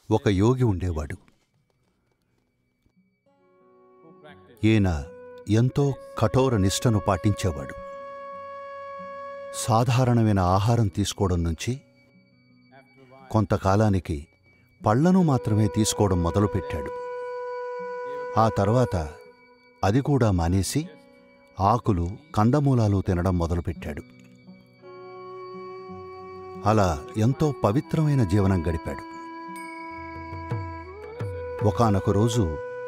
ఒక యోగి ఉండేవాడు. ఈయన ఎంతో కఠోర నిష్టను పాటించేవాడు. సాధారణమైన ఆహారం తీసుకోవడం నుంచి కొంతకాలానికి పళ్లను మాత్రమే తీసుకోవడం మొదలుపెట్టాడు. ఆ తర్వాత అది కూడా మానేసి ఆకులు, కందమూలాలు తినడం మొదలుపెట్టాడు. అలా ఎంతో పవిత్రమైన జీవనం గడిపాడు. ఒకానొక రోజు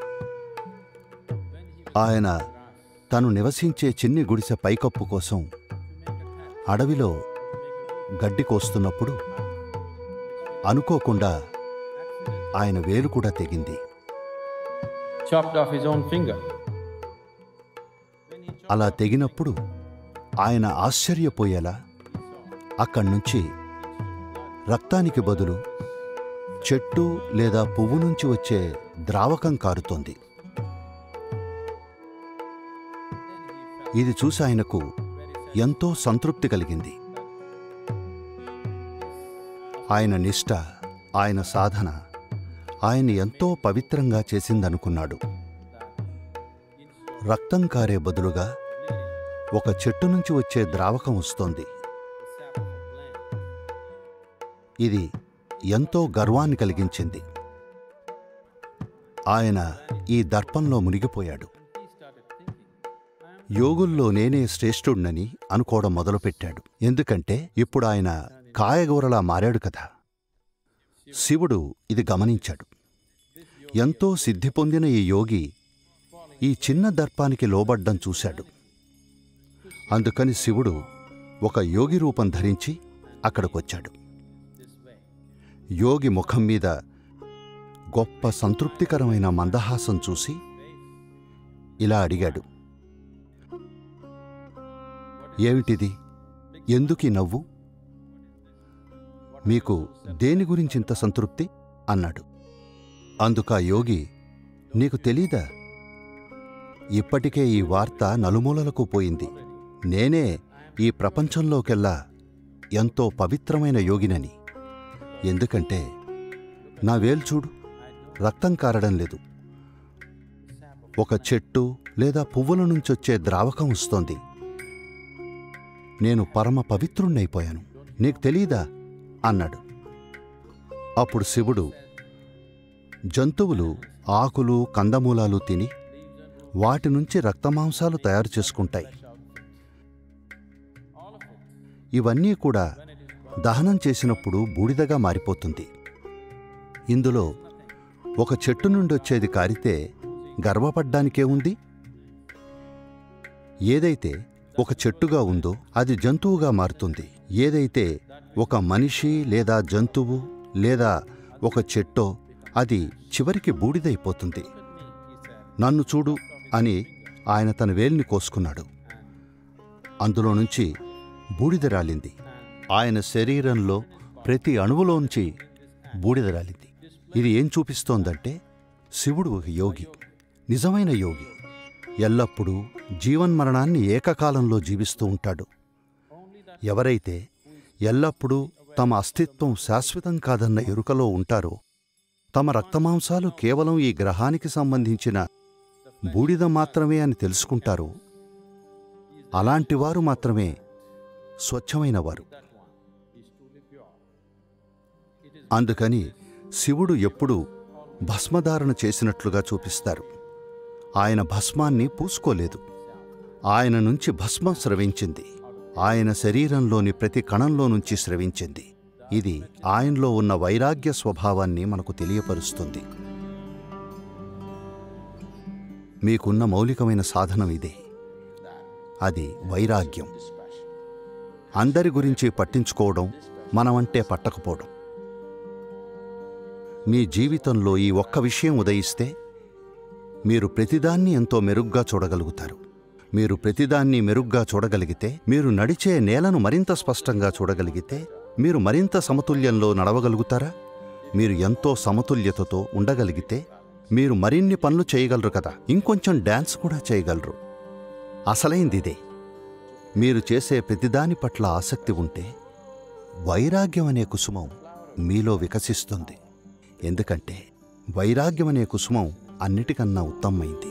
ఆయన తను నివసించే చిన్ని గుడిసె పైకప్పు కోసం అడవిలో గడ్డి కోస్తున్నప్పుడు అనుకోకుండా ఆయన వేలు కూడా తెగింది. అలా తెగినప్పుడు ఆయన ఆశ్చర్యపోయేలా అక్కడ్నుంచి రక్తానికి బదులు చెట్టు లేదా పువ్వు నుంచి వచ్చే ద్రావకం కారుతోంది. ఇది చూసి ఆయనకు ఎంతో సంతృప్తి కలిగింది. ఆయన నిష్ఠ, ఆయన సాధన ఆయన్ని ఎంతో పవిత్రంగా చేసిందనుకున్నాడు. రక్తం కారే బదులుగా ఒక చెట్టు నుంచి వచ్చే ద్రావకం వస్తోంది. ఇది ఎంతో గర్వాన్ని కలిగించింది. ఆయన ఈ దర్పంలో మునిగిపోయాడు. యోగుల్లో నేనే శ్రేష్ఠుణ్ణని అనుకోవడం మొదలుపెట్టాడు. ఎందుకంటే ఇప్పుడు ఆయన కాయగూరలా మారాడు కదా. శివుడు ఇది గమనించాడు. ఎంతో సిద్ధి పొందిన ఈ యోగి ఈ చిన్న దర్పానికి లోబడ్డం చూశాడు. అందుకని శివుడు ఒక యోగి రూపం ధరించి అక్కడికొచ్చాడు. యోగి ముఖం మీద గొప్ప సంతృప్తికరమైన మందహాసం చూసి ఇలా అడిగాడు, ఏమిటిది? ఎందుకీ నవ్వు? మీకు దేని గురించింత సంతృప్తి అన్నాడు. అందుకా యోగి, నీకు తెలీదా? ఇప్పటికే ఈ వార్త నలుమూలలకు పోయింది. నేనే ఈ ప్రపంచంలోకెల్లా ఎంతో పవిత్రమైన యోగినని. ఎందుకంటే నా వేలు చూడు, రక్తం కారడం లేదు. ఒక చెట్టు లేదా పువ్వుల నుంచొచ్చే ద్రావకం వస్తోంది. నేను పరమ పవిత్రుణ్ణైపోయాను. నీకు తెలీదా అన్నాడు. అప్పుడు శివుడు, జంతువులు ఆకులు, కందమూలాలు తిని వాటి నుంచి రక్తమాంసాలు తయారు చేసుకుంటాయి. ఇవన్నీ కూడా దహనం చేసినప్పుడు బూడిదగా మారిపోతుంది. ఇందులో ఒక చెట్టు నుండి వచ్చేది కారితే గర్వపడ్డానికే ఉంది? ఏదైతే ఒక చెట్టుగా ఉందో అది జంతువుగా మారుతుంది. ఏదైతే ఒక మనిషి లేదా జంతువు లేదా ఒక చెట్టో అది చివరికి బూడిదైపోతుంది. నన్ను చూడు అని ఆయన తన వేలిని కోసుకున్నాడు. అందులో నుంచి బూడిద రాలింది. ఆయన శరీరంలో ప్రతి అణువులోంచి బూడిద రాలింది. ఇది ఏం చూపిస్తోందంటే శివుడు ఒక యోగి, నిజమైన యోగి. ఎల్లప్పుడూ జీవన్మరణాన్ని ఏకకాలంలో జీవిస్తూ ఉంటాడు. ఎవరైతే ఎల్లప్పుడూ తమ అస్తిత్వం శాశ్వతం కాదన్న ఎరుకలో ఉంటారో, తమ రక్తమాంసాలు కేవలం ఈ గ్రహానికి సంబంధించిన బూడిద మాత్రమే అని తెలుసుకుంటారో, అలాంటివారు మాత్రమే స్వచ్ఛమైనవారు. అందుకని శివుడు ఎప్పుడూ భస్మధారణ చేసినట్లుగా చూపిస్తారు. ఆయన భస్మాన్ని పూసుకోలేదు. ఆయన నుంచి భస్మం స్రవించింది. ఆయన శరీరంలోని ప్రతి కణంలో నుంచి స్రవించింది. ఇది ఆయనలో ఉన్న వైరాగ్య స్వభావాన్ని మనకు తెలియపరుస్తుంది. మీకున్న మౌలికమైన సాధనం ఇదే. అది వైరాగ్యం. అందరి గురించి పట్టించుకోవడం, మనమంటే పట్టకపోవడం. మీ జీవితంలో ఈ ఒక్క విషయం ఉదయిస్తే మీరు ప్రతిదాన్ని ఎంతో మెరుగ్గా చూడగలుగుతారు. మీరు ప్రతిదాన్ని మెరుగ్గా చూడగలిగితే, మీరు నడిచే నేలను మరింత స్పష్టంగా చూడగలిగితే, మీరు మరింత సమతుల్యంలో నడవగలుగుతారా? మీరు ఎంతో సమతుల్యతతో ఉండగలిగితే మీరు మరిన్ని పనులు చేయగలరు కదా. ఇంకొంచెం డాన్స్ కూడా చేయగలరు. అసలైందిదే. మీరు చేసే ప్రతిదాని పట్ల ఆసక్తి ఉంటే వైరాగ్యం అనే కుసుమం మీలో వికసిస్తుంది. ఎందుకంటే వైరాగ్యమనే కుసుమం అన్నిటికన్నా ఉత్తమమైంది.